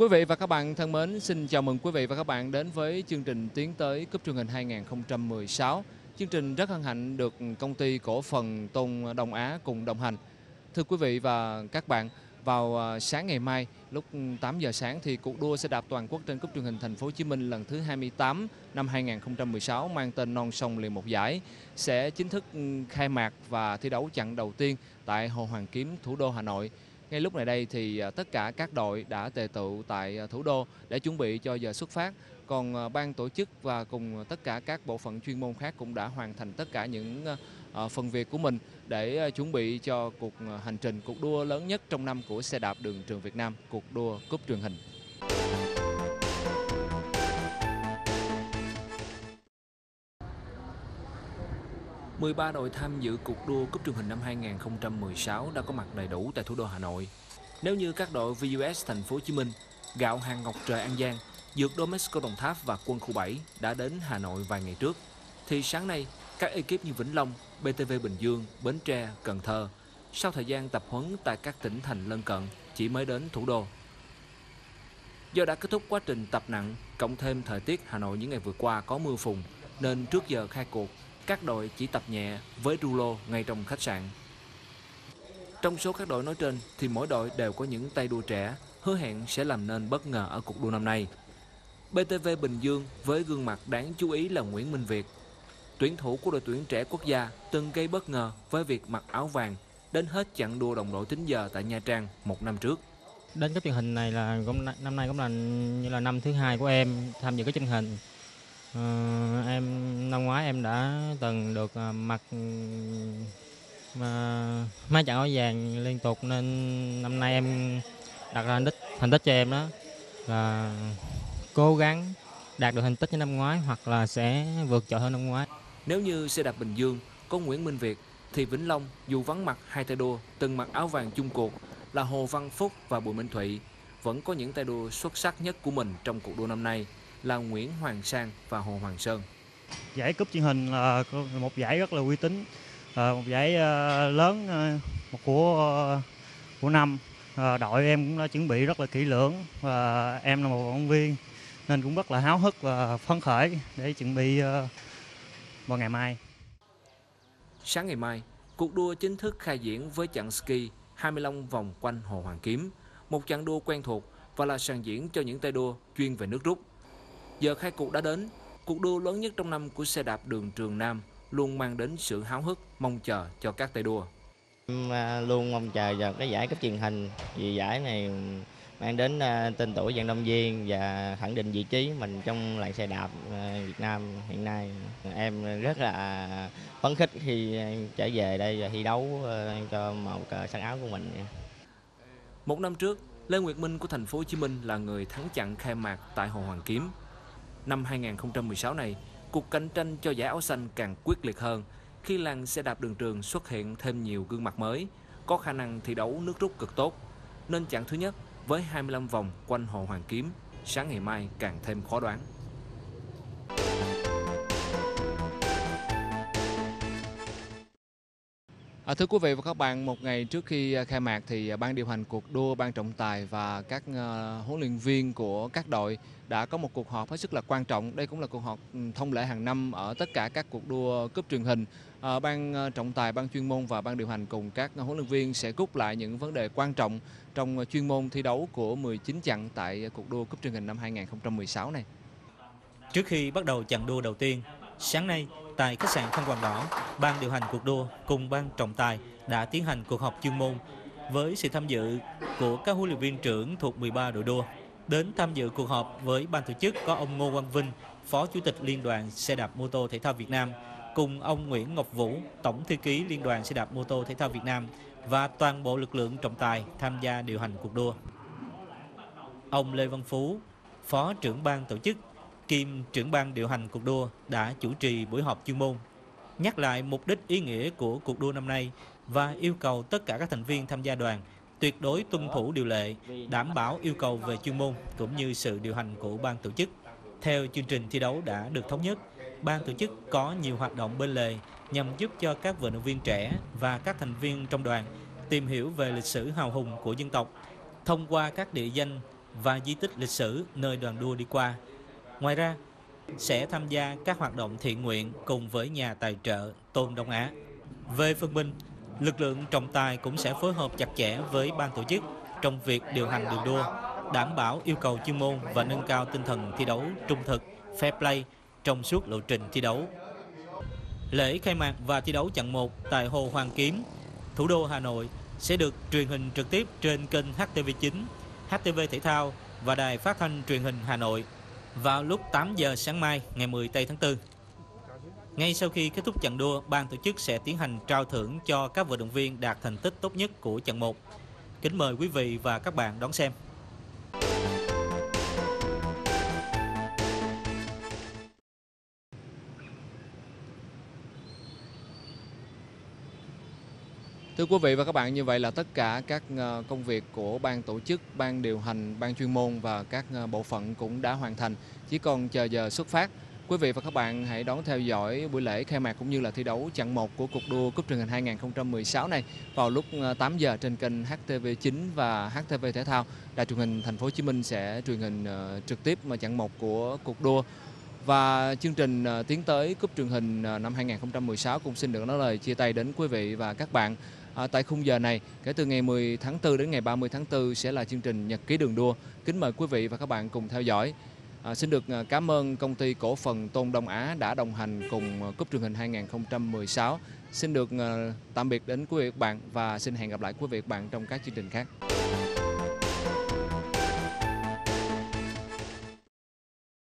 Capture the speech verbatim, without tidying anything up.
Quý vị và các bạn thân mến, xin chào mừng quý vị và các bạn đến với chương trình Tiến tới Cúp Truyền hình hai không một sáu. Chương trình rất hân hạnh được công ty cổ phần Tôn Đông Á cùng đồng hành. Thưa quý vị và các bạn, vào sáng ngày mai lúc tám giờ sáng thì cuộc đua xe đạp toàn quốc trên Cúp Truyền hình Thành phố Hồ Chí Minh lần thứ hai mươi tám năm hai không một sáu mang tên Non Sông liền một giải sẽ chính thức khai mạc và thi đấu chặng đầu tiên tại Hồ Hoàn Kiếm, thủ đô Hà Nội. Ngay lúc này đây thì tất cả các đội đã tề tựu tại thủ đô để chuẩn bị cho giờ xuất phát. Còn ban tổ chức và cùng tất cả các bộ phận chuyên môn khác cũng đã hoàn thành tất cả những phần việc của mình để chuẩn bị cho cuộc hành trình, cuộc đua lớn nhất trong năm của xe đạp đường trường Việt Nam, cuộc đua Cúp Truyền hình. mười ba đội tham dự cuộc đua Cúp Truyền hình năm hai không một sáu đã có mặt đầy đủ tại thủ đô Hà Nội. Nếu như các đội vê u ét Thành phố Hồ Chí Minh, Gạo Hàng Ngọc Trời An Giang, Dược Domesco Đồng Tháp và Quân khu bảy đã đến Hà Nội vài ngày trước, thì sáng nay các ekip như Vĩnh Long, bê tê vê Bình Dương, Bến Tre, Cần Thơ sau thời gian tập huấn tại các tỉnh thành lân cận chỉ mới đến thủ đô. Do đã kết thúc quá trình tập nặng, cộng thêm thời tiết Hà Nội những ngày vừa qua có mưa phùn, nên trước giờ khai cuộc, các đội chỉ tập nhẹ với rulo ngay trong khách sạn. Trong số các đội nói trên thì mỗi đội đều có những tay đua trẻ hứa hẹn sẽ làm nên bất ngờ ở cuộc đua năm nay. bê tê vê Bình Dương với gương mặt đáng chú ý là Nguyễn Minh Việt, tuyển thủ của đội tuyển trẻ quốc gia, từng gây bất ngờ với việc mặc áo vàng đến hết chặng đua đồng đội tính giờ tại Nha Trang một năm trước. Đến cái truyền hình này là năm nay cũng là như là năm thứ hai của em tham dự cái truyền hình. Ờ, em năm ngoái em đã từng được mặc mà mấy trận áo vàng liên tục, nên năm nay em đặt ra thành tích thành tích cho em đó là cố gắng đạt được thành tích như năm ngoái hoặc là sẽ vượt trội hơn năm ngoái. Nếu như xe đạp Bình Dương có Nguyễn Minh Việt thì Vĩnh Long dù vắng mặt hai tay đua từng mặc áo vàng chung cuộc là Hồ Văn Phúc và Bùi Minh Thụy, vẫn có những tay đua xuất sắc nhất của mình trong cuộc đua năm nay là Nguyễn Hoàng Sang và Hồ Hoàng Sơn. Giải cúp truyền hình là một giải rất là uy tín, một giải lớn của của năm. Đội em cũng đã chuẩn bị rất là kỹ lưỡng và em là một vận động viên nên cũng rất là háo hức và phấn khởi để chuẩn bị vào ngày mai. Sáng ngày mai, cuộc đua chính thức khai diễn với chặng ski hai mươi lăm vòng quanh Hồ Hoàn Kiếm, một chặng đua quen thuộc và là sàn diễn cho những tay đua chuyên về nước rút. Giờ khai cuộc đã đến, cuộc đua lớn nhất trong năm của xe đạp đường trường Nam luôn mang đến sự háo hức, mong chờ cho các tay đua. Em luôn mong chờ vào cái giải cấp truyền hình, vì giải này mang đến tên tuổi vận động viên và khẳng định vị trí mình trong làng xe đạp Việt Nam hiện nay. Em rất là phấn khích khi trở về đây và thi đấu cho màu cờ sắc áo của mình. Một năm trước, Lê Nguyệt Minh của Thành phố Hồ Chí Minh là người thắng chặng khai mạc tại Hồ Hoàn Kiếm. Năm hai không một sáu này, cuộc cạnh tranh cho giải áo xanh càng quyết liệt hơn khi làng xe đạp đường trường xuất hiện thêm nhiều gương mặt mới, có khả năng thi đấu nước rút cực tốt. Nên chặng thứ nhất với hai mươi lăm vòng quanh Hồ Hoàn Kiếm, sáng ngày mai càng thêm khó đoán. À, thưa quý vị và các bạn, một ngày trước khi khai mạc thì ban điều hành cuộc đua, ban trọng tài và các uh, huấn luyện viên của các đội đã có một cuộc họp hết sức là quan trọng. Đây cũng là cuộc họp thông lệ hàng năm ở tất cả các cuộc đua cúp truyền hình. À, ban trọng tài, ban chuyên môn và ban điều hành cùng các huấn luyện viên sẽ rút lại những vấn đề quan trọng trong chuyên môn thi đấu của mười chín chặng tại cuộc đua cúp truyền hình năm hai không một sáu này. Trước khi bắt đầu chặng đua đầu tiên, sáng nay tại khách sạn Thanh Hoàng Đỏ, ban điều hành cuộc đua cùng ban trọng tài đã tiến hành cuộc họp chuyên môn với sự tham dự của các huấn luyện viên trưởng thuộc mười ba đội đua. Đến tham dự cuộc họp với ban tổ chức có ông Ngô Quang Vinh, Phó Chủ tịch Liên đoàn Xe đạp mô tô thể thao Việt Nam, cùng ông Nguyễn Ngọc Vũ, Tổng thư ký Liên đoàn Xe đạp mô tô thể thao Việt Nam và toàn bộ lực lượng trọng tài tham gia điều hành cuộc đua. Ông Lê Văn Phú, Phó trưởng ban tổ chức kiêm trưởng ban điều hành cuộc đua đã chủ trì buổi họp chuyên môn, nhắc lại mục đích ý nghĩa của cuộc đua năm nay và yêu cầu tất cả các thành viên tham gia đoàn tuyệt đối tuân thủ điều lệ, đảm bảo yêu cầu về chuyên môn cũng như sự điều hành của ban tổ chức. Theo chương trình thi đấu đã được thống nhất, ban tổ chức có nhiều hoạt động bên lề nhằm giúp cho các vận động viên trẻ và các thành viên trong đoàn tìm hiểu về lịch sử hào hùng của dân tộc thông qua các địa danh và di tích lịch sử nơi đoàn đua đi qua. Ngoài ra, sẽ tham gia các hoạt động thiện nguyện cùng với nhà tài trợ Tôn Đông Á. Về phần mình, lực lượng trọng tài cũng sẽ phối hợp chặt chẽ với ban tổ chức trong việc điều hành đường đua, đảm bảo yêu cầu chuyên môn và nâng cao tinh thần thi đấu trung thực, fair play trong suốt lộ trình thi đấu. Lễ khai mạc và thi đấu chặng một tại Hồ Hoàn Kiếm, thủ đô Hà Nội sẽ được truyền hình trực tiếp trên kênh H T V chín, H T V Thể thao và Đài Phát thanh Truyền hình Hà Nội vào lúc tám giờ sáng mai ngày mười tây tháng tư. Ngay sau khi kết thúc chặng đua, ban tổ chức sẽ tiến hành trao thưởng cho các vận động viên đạt thành tích tốt nhất của chặng một. Kính mời quý vị và các bạn đón xem. Thưa quý vị và các bạn, như vậy là tất cả các công việc của ban tổ chức, ban điều hành, ban chuyên môn và các bộ phận cũng đã hoàn thành, chỉ còn chờ giờ xuất phát. Quý vị và các bạn hãy đón theo dõi buổi lễ khai mạc cũng như là thi đấu chặng một của cuộc đua cúp truyền hình hai không một sáu này vào lúc tám giờ trên kênh H T V chín và H T V Thể thao. Đài truyền hình Thành phố Hồ Chí Minh sẽ truyền hình trực tiếp chặng một của cuộc đua. Và chương trình tiến tới cúp truyền hình năm hai không một sáu cũng xin được nói lời chia tay đến quý vị và các bạn. À, tại khung giờ này, kể từ ngày mười tháng tư đến ngày ba mươi tháng tư sẽ là chương trình Nhật ký đường đua. Kính mời quý vị và các bạn cùng theo dõi. À, xin được cảm ơn công ty cổ phần Tôn Đông Á đã đồng hành cùng cúp truyền hình hai không một sáu. Xin được tạm biệt đến quý vị và các bạn và xin hẹn gặp lại quý vị và các bạn trong các chương trình khác.